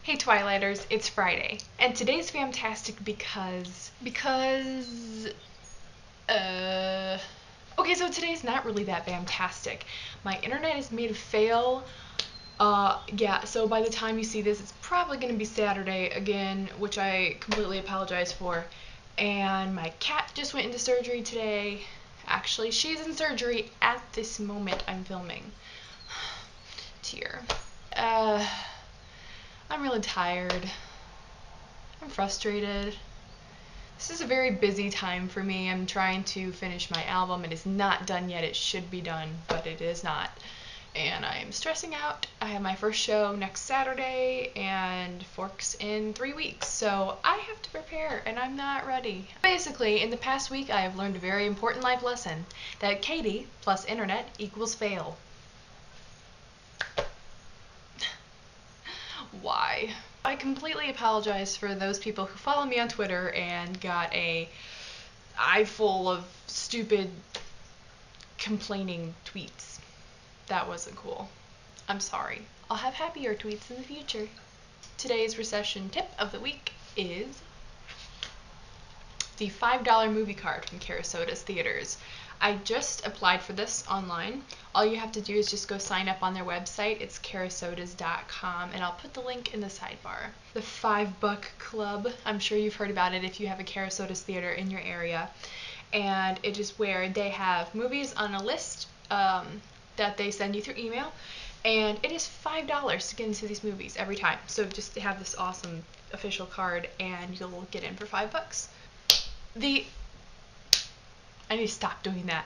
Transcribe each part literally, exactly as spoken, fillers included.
Hey Twilighters, it's Friday, and today's fantastic because, because, uh, okay, so today's not really that fantastic. My internet is made a fail, uh, yeah, so by the time you see this, it's probably going to be Saturday again, which I completely apologize for, and my cat just went into surgery today. Actually, she's in surgery at this moment I'm filming. Tear. Uh... I'm really tired. I'm frustrated. This is a very busy time for me. I'm trying to finish my album. It is not done yet. It should be done, but it is not. And I am stressing out. I have my first show next Saturday and Forks in three weeks. So I have to prepare and I'm not ready. Basically, in the past week, I have learned a very important life lesson that Katie plus internet equals fail. Why? I completely apologize for those people who follow me on Twitter and got a eye full of stupid complaining tweets. That wasn't cool. I'm sorry. I'll have happier tweets in the future. Today's recession tip of the week is the five dollar movie card from Carasota's Theaters. I just applied for this online. All you have to do is just go sign up on their website. It's carasotas dot com, and I'll put the link in the sidebar. The five buck club, I'm sure you've heard about it if you have a Carasota's Theater in your area. And it is where they have movies on a list um, that they send you through email. And it is five dollars to get into these movies every time. So just have this awesome official card and you'll get in for five bucks. The I need to stop doing that.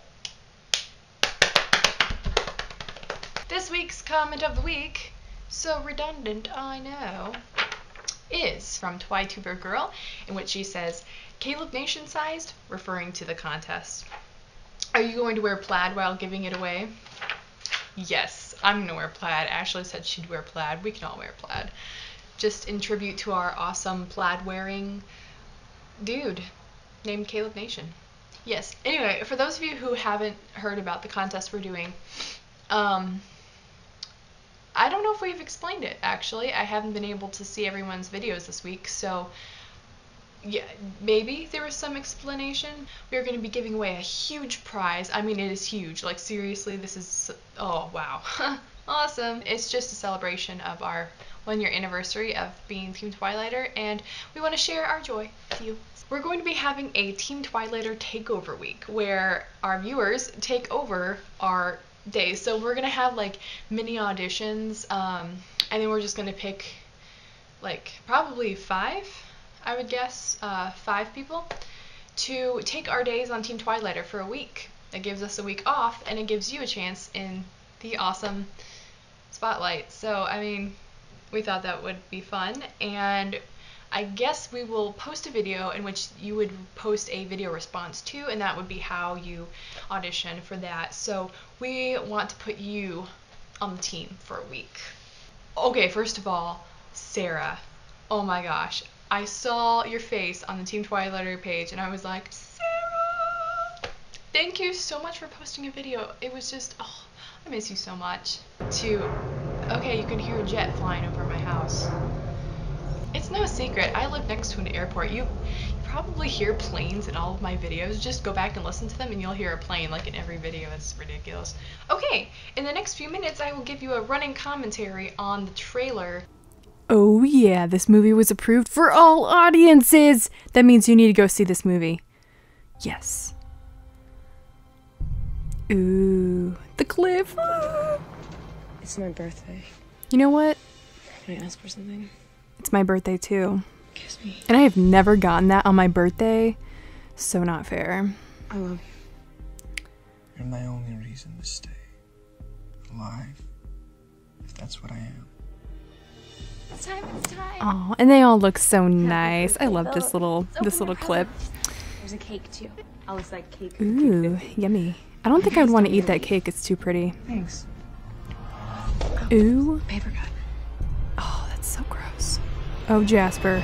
This week's comment of the week, so redundant, I know, is from TwiTuber Girl, in which she says, Caleb Nation sized, referring to the contest. Are you going to wear plaid while giving it away? Yes, I'm gonna wear plaid. Ashley said she'd wear plaid. We can all wear plaid. Just in tribute to our awesome plaid wearing dude named Caleb Nation. Yes. Anyway, for those of you who haven't heard about the contest we're doing, um, I don't know if we've explained it, actually. I haven't been able to see everyone's videos this week, so yeah, maybe there was some explanation. We are going to be giving away a huge prize. I mean, it is huge. Like, seriously, this is, oh, wow. Awesome. It's just a celebration of our one-year anniversary of being Team Twilighter, and we want to share our joy with you. We're going to be having a Team Twilighter takeover week where our viewers take over our days. So we're going to have like mini auditions, um, and then we're just going to pick like probably five, I would guess, uh, five people to take our days on Team Twilighter for a week. It gives us a week off, and it gives you a chance in the awesome spotlight. So, I mean, we thought that would be fun, and I guess we will post a video in which you would post a video response to, and that would be how you audition for that. So we want to put you on the team for a week. Okay, first of all, Sarah. Oh my gosh. I saw your face on the Team Twilighter page, and I was like, Sarah! Thank you so much for posting a video. It was just, oh, I miss you so much. To, okay, you can hear a jet flying over my house. It's no secret, I live next to an airport. You, you probably hear planes in all of my videos. Just go back and listen to them and you'll hear a plane like in every video. It's ridiculous. Okay, in the next few minutes I will give you a running commentary on the trailer. Oh yeah, this movie was approved for all audiences! That means you need to go see this movie. Yes. Ooh, the cliff. It's my birthday. You know what? Can I ask for something? It's my birthday too. Kiss me. And I have never gotten that on my birthday, so not fair. I love you. You're my only reason to stay alive, if that's what I am. It's time, it's time. Oh, and they all look so nice. I love this little this little clip. There's a cake too. Alice like cake. Ooh, yummy. I don't think I'd want to eat that cake. It's too pretty. Thanks. Ooh. Paper cut. Oh, that's so gross. Oh, Jasper.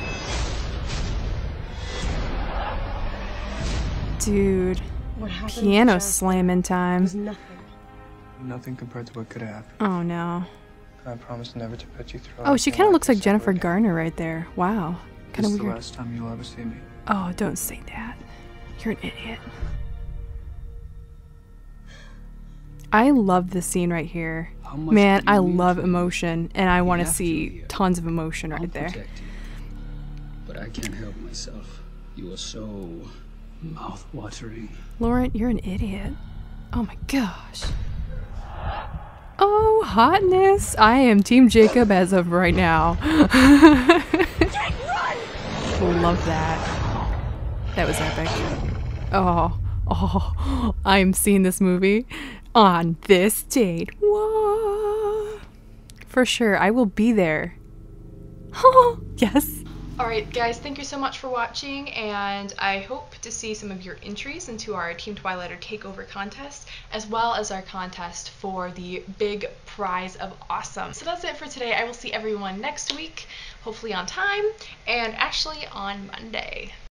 Dude. What happened? Piano slamming time. It was nothing. Nothing compared to what could have happened. Oh no. And I promise never to put you through. Oh, she anything kind of looks this like Jennifer ever again. Garner right there. Wow. This Kind is of the weird. last time you'll ever see me. Oh, don't say that. You're an idiot. I love this scene right here. How much Man, do you I mean love to me? emotion, and I want to have to, see Leah. tons of emotion I'll right there. protect you. But I can't help myself. You are so mouth-watering. Lauren, you're an idiot. Oh my gosh. Oh, hotness. I am Team Jacob as of right now. Love that. That was epic. Oh, oh, I'm seeing this movie on this date. Whoa. For sure, I will be there. Oh, yes. Alright guys, thank you so much for watching, and I hope to see some of your entries into our Team Twilighter Takeover contest, as well as our contest for the big prize of awesome. So that's it for today. I will see everyone next week, hopefully on time, and actually on Monday.